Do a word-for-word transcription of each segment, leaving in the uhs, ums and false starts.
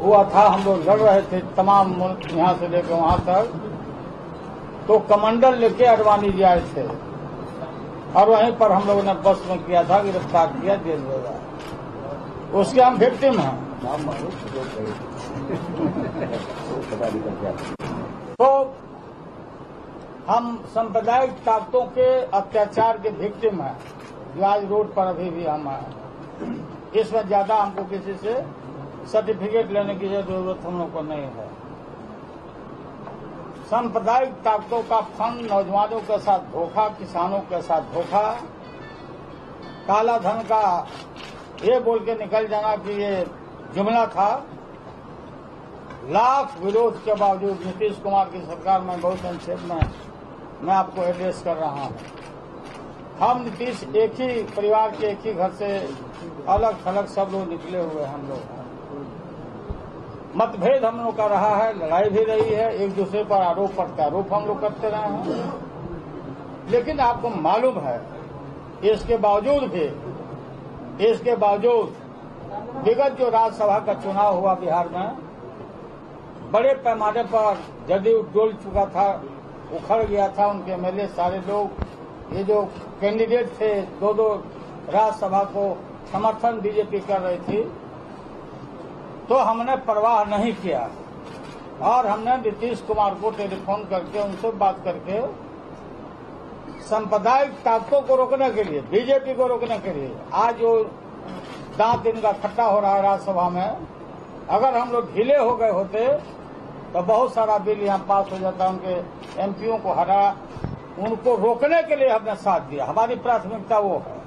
हुआ था, हम लोग लड़ रहे थे तमाम यहाँ से लेकर वहां तक, तो कमंडल लेके अडवाणी जी आए थे और वहीं पर हम लोगों ने बस में किया था, गिरफ्तार किया, जेल भेजा। उसके हम विक्टिम हैं। तो हम सांप्रदायिक ताकतों के अत्याचार के विक्टिम हैं, जो आज रोड पर अभी भी हम हैं। इसमें ज्यादा हमको किसी से सर्टिफिकेट लेने की जरूरत हम लोग को नहीं है। सांप्रदायिक ताकतों का फंड, नौजवानों के साथ धोखा, किसानों के साथ धोखा, काला धन का ये बोल के निकल जाना कि ये जुमला था। लाख विरोध के बावजूद नीतीश कुमार की सरकार में बहुत संक्षेप में मैं आपको एड्रेस कर रहा हूं। हम नीतीश एक ही परिवार के, एक ही घर से अलग थलग सब लोग निकले हुए हम लोग हैं। मतभेद हम लोग का रहा है, लड़ाई भी रही है, एक दूसरे पर आरोप प्रत्यारोप हम लोग करते रहे हैं। लेकिन आपको मालूम है, इसके बावजूद भी इसके बावजूद विगत जो राज्यसभा का चुनाव हुआ बिहार में, बड़े पैमाने पर जदयू डोल चुका था, उखड़ गया था। उनके एमएलए सारे लोग, ये जो कैंडिडेट थे, दो दो राज्यसभा को समर्थन बीजेपी कर रही थी, तो हमने परवाह नहीं किया और हमने नीतीश कुमार को टेलीफोन करके उनसे बात करके सांप्रदायिक ताकतों को रोकने के लिए, बीजेपी को रोकने के लिए, आज जो दांत इनका खट्टा हो रहा है राज्यसभा में, अगर हम लोग ढीले हो गए होते तो बहुत सारा बिल यहाँ पास हो जाता। उनके एमपीओं को हरा, उनको रोकने के लिए हमने साथ दिया। हमारी प्राथमिकता वो है।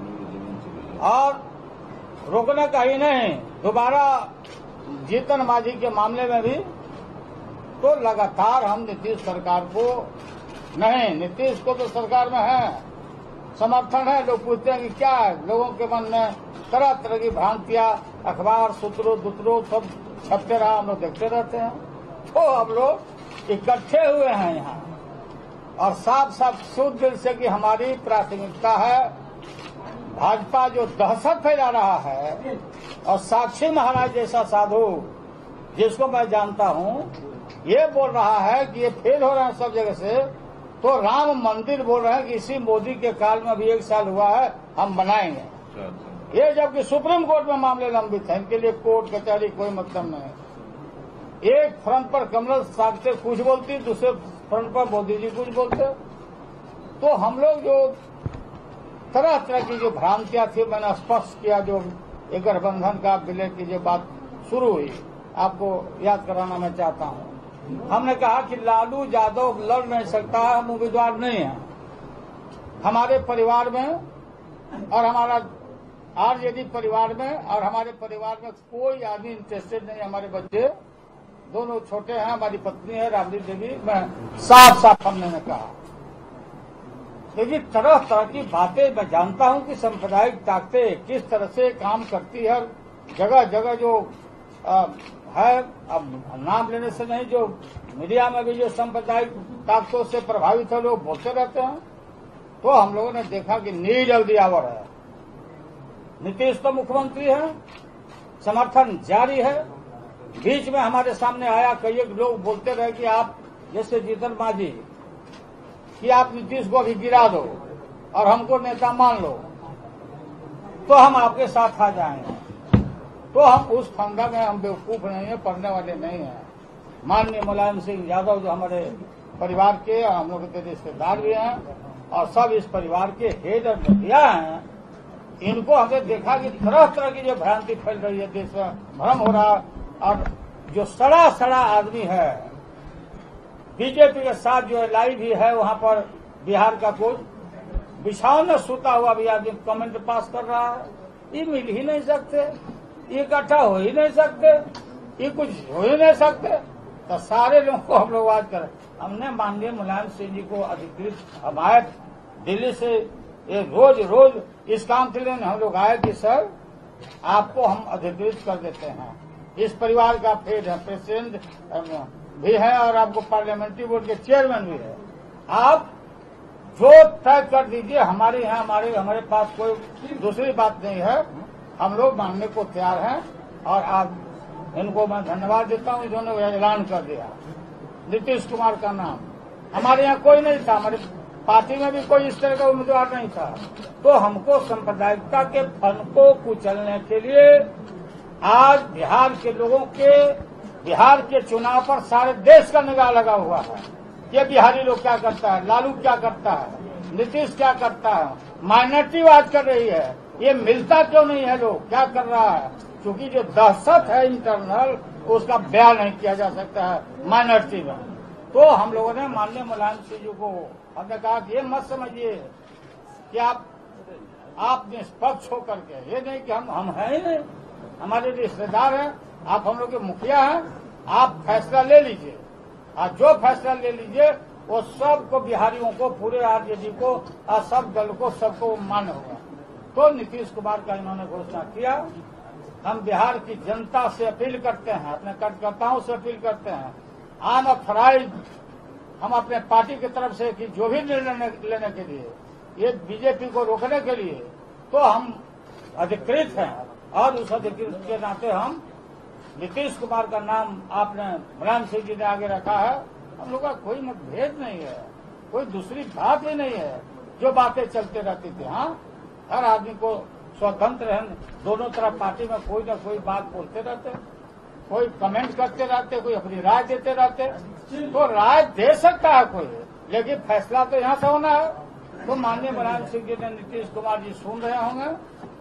और रोकने का ही नहीं, दोबारा जीतन मांझी के मामले में भी तो लगातार हम नीतीश सरकार को, नहीं नीतीश को तो सरकार में है, समर्थन है। लोग पूछते हैं कि क्या है, लोगों के मन में तरह तरह की भ्रांतियां, अखबार सूत्रों दुत्रों सब छपते रहा, हम लोग देखते रहते हैं। तो हम लोग इकट्ठे हुए हैं यहाँ और साफ साफ शुद्ध दिल से कि हमारी प्राथमिकता है भाजपा जो दहशत फैला रहा है, और साक्षी महाराज जैसा साधु जिसको मैं जानता हूं, ये बोल रहा है कि ये फेल हो रहे हैं सब जगह से, तो राम मंदिर बोल रहे हैं कि इसी मोदी के काल में अभी एक साल हुआ है, हम बनाएंगे। ये जबकि सुप्रीम कोर्ट में मामले लंबित हैं, इनके लिए कोर्ट कचहरी कोई मतलब नहीं। एक फ्रंट पर कमल साहब कुछ बोलती, दूसरे फ्रंट पर मोदी जी कुछ बोलते। तो हम लोग जो तरह तरह की जो भ्रांतियां थी, मैंने स्पष्ट किया। जो एक गठबंधन का विलय की जो बात शुरू हुई, आपको याद कराना मैं चाहता हूं। हमने कहा कि लालू यादव लड़ नहीं सकता, हम उम्मीदवार नहीं हैं। हमारे परिवार में और हमारा आरजेडी परिवार में और हमारे परिवार में कोई आदमी इंटरेस्टेड नहीं। हमारे बच्चे दोनों छोटे हैं, हमारी पत्नी है राबड़ी देवी, मैं साफ साफ हमने ने कहा। लेकिन तरह तरह की बातें मैं जानता हूं कि सांप्रदायिक ताकतें किस तरह से काम करती है। जगह जगह जो आ, है, अब नाम लेने से नहीं, जो मीडिया में भी जो सांप्रदायिक ताकतों से प्रभावित है लोग बोलते रहते हैं। तो हम लोगों ने देखा कि नील अवदियावर है, नीतीश तो मुख्यमंत्री है, समर्थन जारी है। बीच में हमारे सामने आया, कई लोग बोलते रहे कि आप जैसे जीतन मांझी कि आप नीतीश को अभी गिरा दो और हमको नेता मान लो तो हम आपके साथ आ जाएंगे। तो हम उस फंदा में हम बेवकूफ नहीं है, पढ़ने वाले नहीं हैं। माननीय मुलायम सिंह यादव जो हमारे परिवार के, हम लोग के रिश्तेदार भी हैं और सब इस परिवार के हेड और मुखिया हैं, इनको हमने देखा कि तरह तरह की जो भ्रांति फैल रही है, देश में भ्रम हो रहा। और जो सड़ा सड़ा आदमी है बीजेपी के साथ, जो एलआई भी है वहां पर बिहार का, कोई बिछाव में सूता हुआ भी आदमी कमेंट पास कर रहा है। ये मिल ही नहीं सकते, ये इकट्ठा हो ही नहीं सकते, ये कुछ हो ही नहीं सकते। तो सारे लोगों को हम लोग आज करें। हमने माननीय मुलायम सिंह जी को अधिकृत हमायत दिल्ली से ये रोज रोज इस काम के लिए हम लोग आए कि सर आपको हम अधिकृत कर देते हैं। इस परिवार का फेड है, प्रेसिडेंट भी है और आपको पार्लियामेंट्री बोर्ड के चेयरमैन भी है। आप जो तय कर दीजिए, हमारे यहाँ हमारे हमारे पास कोई दूसरी बात नहीं है। हम लोग मानने को तैयार हैं और आप इनको मैं धन्यवाद देता हूँ, इन्होंने ऐलान कर दिया नीतीश कुमार का नाम। हमारे यहाँ कोई नहीं था, हमारे पार्टी में भी कोई इस तरह का उम्मीदवार नहीं था। तो हमको सांप्रदायिकता के फन को कुचलने के लिए आज बिहार के लोगों के, बिहार के चुनाव पर सारे देश का निगाह लगा हुआ है। ये बिहारी लोग क्या करता है, लालू क्या करता है, नीतीश क्या करता है, माइनॉरिटी बात कर रही है, ये मिलता क्यों नहीं है, लोग क्या कर रहा है। क्योंकि जो दहशत है इंटरनल, उसका बयान नहीं किया जा सकता है माइनॉरिटी में। तो हम लोगों ने माननीय मुलायम सिंह जी को हमने कहा कि ये मत समझिए कि आप आप निष्पक्ष होकर के, ये नहीं कि हम हम हैं ही नहीं, हमारे रिश्तेदार हैं, आप हम लोग के मुखिया हैं, आप फैसला ले लीजिए। आज जो फैसला ले लीजिए वो सबको, बिहारियों को, पूरे आरजेडी को और सब दल को, सबको मान्य होगा। तो नीतीश कुमार का इन्होंने घोषणा किया। हम बिहार की जनता से अपील करते हैं, अपने कार्यकर्ताओं से अपील करते हैं, आन ऑथराइज हम अपने पार्टी की तरफ से कि जो भी निर्णय लेने के लिए, ये बीजेपी को रोकने के लिए, तो हम अधिकृत हैं और उस अधिकृत के नाते हम नीतीश कुमार का नाम आपने मुलायम सिंह जी ने आगे रखा है। हम लोग का कोई मतभेद नहीं है, कोई दूसरी बात ही नहीं है जो बातें चलते रहती थी। हाँ, हर आदमी को स्वतंत्र है, दोनों तरफ पार्टी में कोई न कोई बात बोलते रहते, कोई कमेंट करते रहते, कोई अपनी राय देते रहते। तो राय दे सकता है कोई, लेकिन फैसला तो यहाँ से होना है। तो माननीय मुलायम सिंह जी ने, नीतीश कुमार जी सुन रहे होंगे,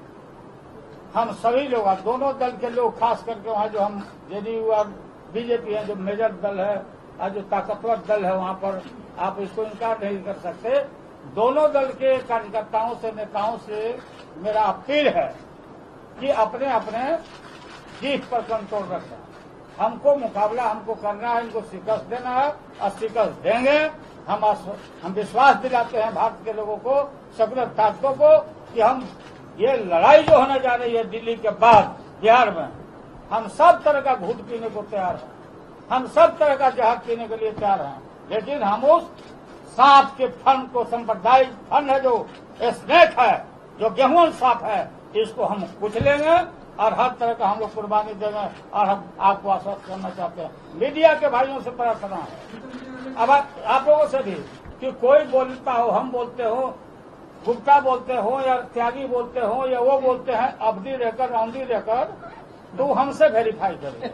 हम सभी लोग, दोनों दल के लोग, खास करके वहाँ जो हम जेडीयू और बीजेपी है, जो मेजर दल है और जो ताकतवर दल है, वहाँ पर आप इसको इनकार नहीं कर सकते। दोनों दल के कार्यकर्ताओं से, नेताओं से मेरा अपील है कि अपने अपने जीत पर कंट्रोल रखें। हमको मुकाबला हमको करना है, इनको शिकस्त देना है और शिकस्त देंगे। हम हम विश्वास दिलाते हैं भारत के लोगों को, सभी ताकतों को, कि हम ये लड़ाई जो होने जा रही है दिल्ली के बाद बिहार में, हम सब तरह का घूट पीने को तैयार हैं, हम सब तरह का जहाज पीने के लिए तैयार हैं। लेकिन हम उस सांप के फन को, सांप्रदायिक फन है जो स्नेक है, जो गेहूं सांप है, इसको हम कुचलेंगे और हर तरह का हम लोग कुर्बानी देंगे। और हम आपको आश्वस्त करना चाहते हैं, मीडिया के भाइयों से प्रार्थना है, अब आप लोगों से भी, कि कोई बोलता हो, हम बोलते हो, गुप्ता बोलते हो या त्यागी बोलते हो या वो बोलते हैं, अवधि रहकर रौंदी रहकर, तो हमसे वेरीफाई करें।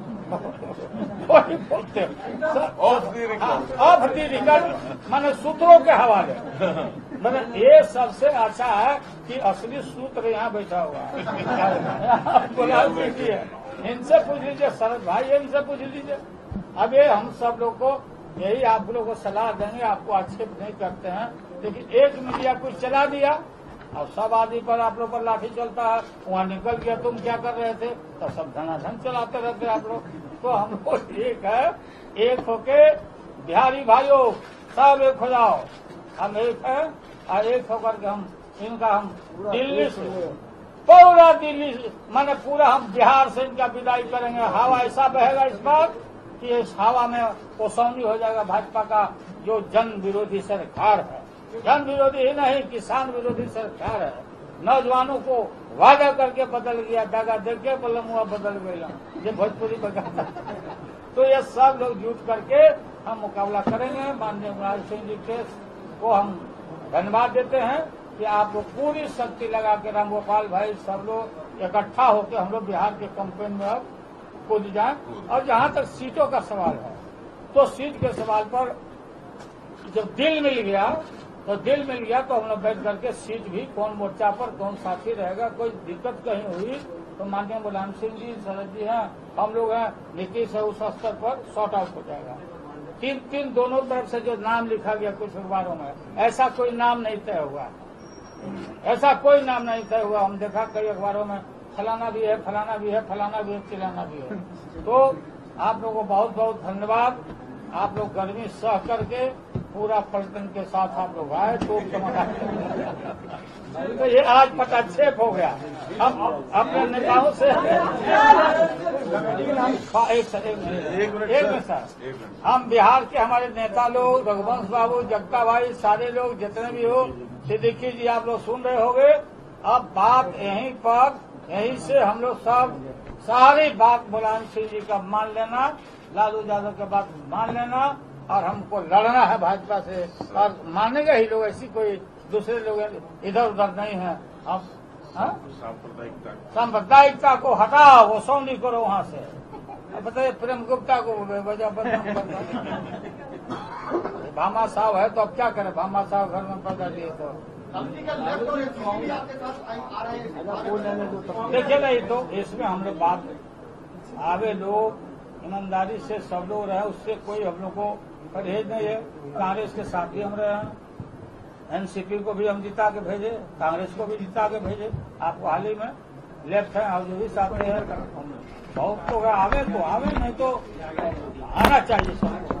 कोई बोलते ऑफ दी रिकॉर्ड, माने सूत्रों के हवाले, मतलब ये सबसे अच्छा है कि असली सूत्र यहाँ बैठा हुआ है, मुलायम सिंह जी है, इनसे पूछ लीजिए, शरद भाई है, इनसे पूछ लीजिए। अब ये हम सब लोग को यही आप लोगों को सलाह देंगे, आपको आक्षेप नहीं करते हैं, लेकिन एक मीडिया कुछ चला दिया और सब आदमी पर आप लोग पर लाठी चलता है, वहाँ निकल गया, तुम क्या कर रहे थे, तो सब धनाधन चलाते रहते आप लोग। तो हम लोग एक है, एक होके बिहारी भाइयों सब एक हो जाओ, हम एक है और एक होकर के हम इनका हम दिल्ली से, पूरा दिल्ली माने पूरा हम बिहार से इनका विदाई करेंगे। हवा ऐसा बहेगा इस बार कि इस हवा में ओसौनी हो जाएगा भाजपा का जो जन विरोधी सरकार है। जन विरोधी ही नहीं, किसान विरोधी सरकार है। नौजवानों को वादा करके बदल गया, दागा दे के बलमुआ बदल गया, ये भोजपुरी बगाता। तो ये सब लोग जुट करके हम मुकाबला करेंगे। माननीय मुलायम सिंह जी के को हम धन्यवाद देते हैं कि आप लोग पूरी शक्ति लगा के, रामगोपाल भाई सब लोग इकट्ठा होकर हम लोग बिहार के कैंपेन में अब कूद जाए। और जहाँ तक सीटों का सवाल है, तो सीट के सवाल पर जब दिल मिल गया तो दिल मिल गया तो हम लोग बैठ करके सीट भी कौन मोर्चा पर कौन साथी रहेगा, कोई दिक्कत कहीं हुई तो माननीय मुलायम सिंह जी, शरद जी हैं, हम लोग हैं, नीतीश है, उस स्तर पर सॉर्ट आउट हो जाएगा। तीन तीन दोनों तरफ से जो नाम लिखा गया कुछ अखबारों में, ऐसा कोई नाम नहीं तय हुआ, ऐसा कोई नाम नहीं तय हुआ। हम देखा कई अखबारों में फलाना भी है, फलाना भी है, फलाना भी है, चिलाना भी है। तो आप लोगों को बहुत बहुत धन्यवाद। आप लोग गर्मी सह करके पूरा पलटन के साथ आप लोग आए, तो तो ये आज पटाक्षेप हो गया। हम अपने नेताओं से एक मिनट सर, हम बिहार के हमारे नेता लोग, रघुवंश बाबू, जगता भाई, सारे लोग जितने भी हो, सिद्दीकी जी आप लोग सुन रहे होंगे। अब बात यहीं पर यही से हम लोग सब सारी बात मुलायम सिंह जी का मान लेना, लालू यादव की बात मान लेना, और हमको लड़ना है भाजपा से, और मानेंगे ही लोग, ऐसी कोई दूसरे लोग इधर उधर नहीं है। अब सांप्रदायिकता को हटाओ, वो सौंधी करो वहाँ से। अब बताइए प्रेम गुप्ता को वजह बदनाम करना, भामा साहब है तो अब क्या करें, भामा साहब घर में पैदा दिए तो देखिए नहीं तो इसमें हम लोग बात आवे लोग ईमानदारी से सब लोग रहे, उससे कोई हम लोग को परहेज नहीं है। कांग्रेस के साथ भी हम रहे हैं, एनसीपी को भी हम जिता के भेजे, कांग्रेस को भी जिता के भेजे। आपको हाल ही में लेफ्ट है और जो भी साथ है बहुत तो आवे तो आवे, नहीं तो आना चाहिए सब।